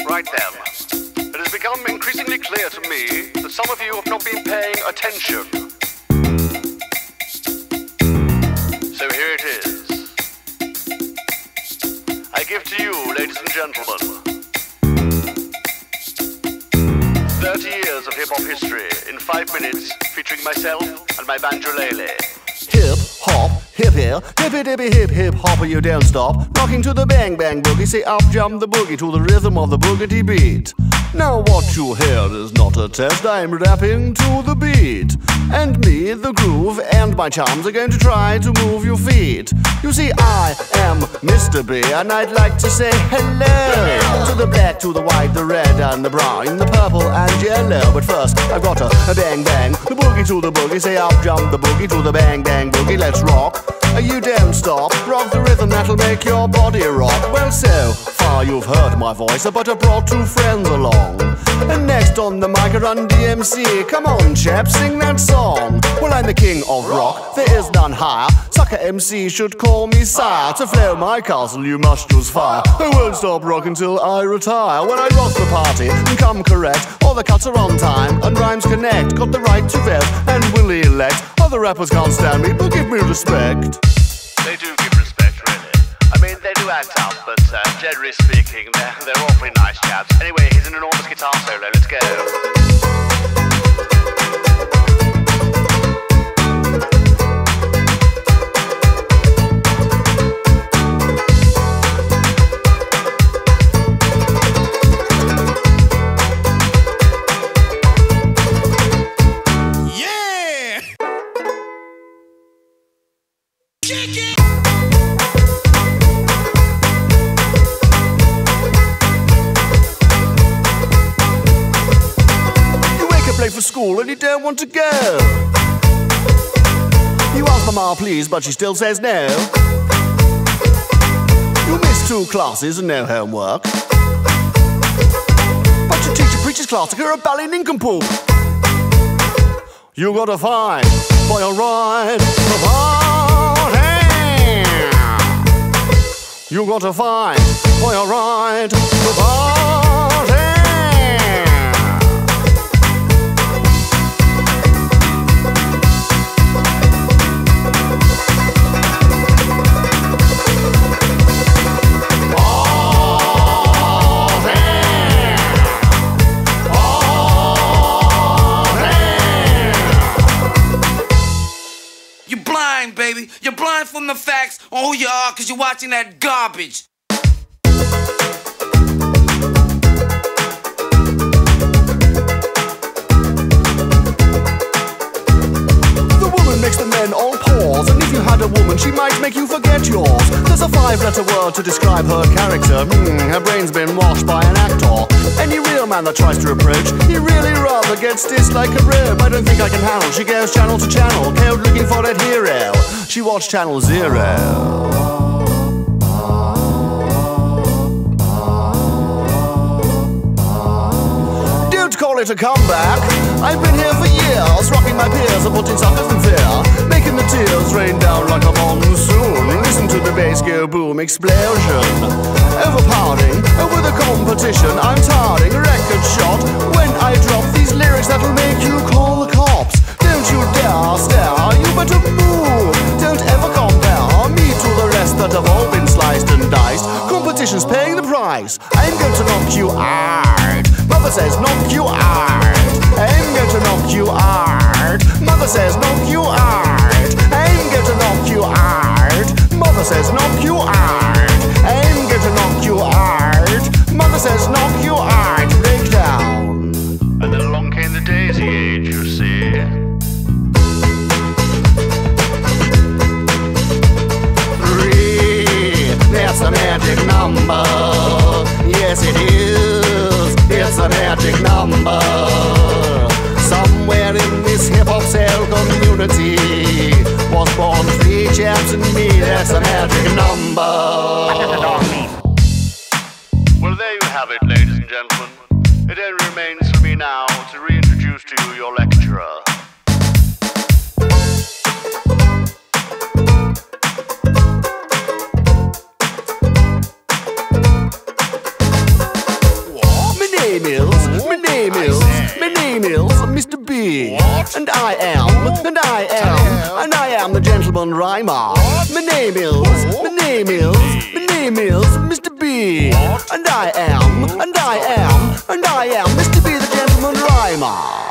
right then. It has become increasingly clear to me that some of you have not been paying attention. So here it is. I give to you, ladies and gentlemen, 30 years of hip-hop history in 5 minutes, featuring myself and my banjolele. Hip hop, hippie, hippie dippy hip hip hopper, you don't stop. Rocking to the bang bang boogie, say up jump the boogie to the rhythm of the boogity beat. Now what you hear is not a test, I'm rapping to the beat. And me, the groove, and my charms are going to try to move your feet. You see, I am Mr. B, and I'd like to say hello to the black, to the white, the red, and the brown, the purple and yellow. But first, I've got a bang bang, the boogie to the boogie, say up jump the boogie to the bang bang boogie, let's rock. You don't stop, rock the rhythm that'll make your body rock. Well, so far you've heard my voice, but I brought 2 friends along. And next on the mic I run DMC. Come on, chaps, sing that song. Well, I'm the king of rock, there is none higher. Sucker MC should call me sire. To flow my castle you must use fire. I won't stop rocking till I retire. When I rock the party and come correct, all the cuts are on time and rhymes connect. Got the right to vote and will elect. Other rappers can't stand me, but give me respect. They do give respect, really. I mean, they do act up, but generally speaking, they're awfully nice chaps. Anyway, here's an enormous guitar solo. Let's go. For school and you don't want to go. You ask Mama please, but she still says no. You miss 2 classes and no homework, but your teacher preaches class like you're a bally nincompoop. You gotta find for your ride the party. You gotta find for your ride the party. Baby, you're blind from the facts on who you are because you're watching that garbage. The woman makes the men all pause, and if you had a woman, she might make you forget yours. There's a 5-letter word to describe her character. Her brain's been washed by an actor. Any real man that tries to approach, he really rather gets stitched like a robe. I don't think I can handle. She goes channel to channel, code looking for that hero. She watched Channel 0. Don't call it a comeback. I've been here for years, rocking my peers and putting suckers in fear, making the tears rain down like a monsoon. Listen to the bass go boom, explosion. Overpowering, over the competition, I'm tarding, record shot. When I drop these lyrics that'll make you call the cops. Don't you dare stare, you better move. Don't ever compare me to the rest that have all been sliced and diced. Competition's paying the price. I'm going to knock you out. Mother says knock you out. I'm going to knock you out. Mother says knock you out. I'm going to knock you out. Mother says knock you out. I'm going to knock you out. Mother says knock you out. Break down. And then along came the daisy age, you see. 3, that's the magic number. Yes, it is. It's a magic number. Somewhere in this hip-hop cell community was born 3 chaps and me. That's a magic number. Well, there you have it, ladies and gentlemen. It only remains for me now to reintroduce to you your lecturer. What? B. And I am the gentleman rhymer. My name is Mr. B. And I am Mr. B, the gentleman rhymer.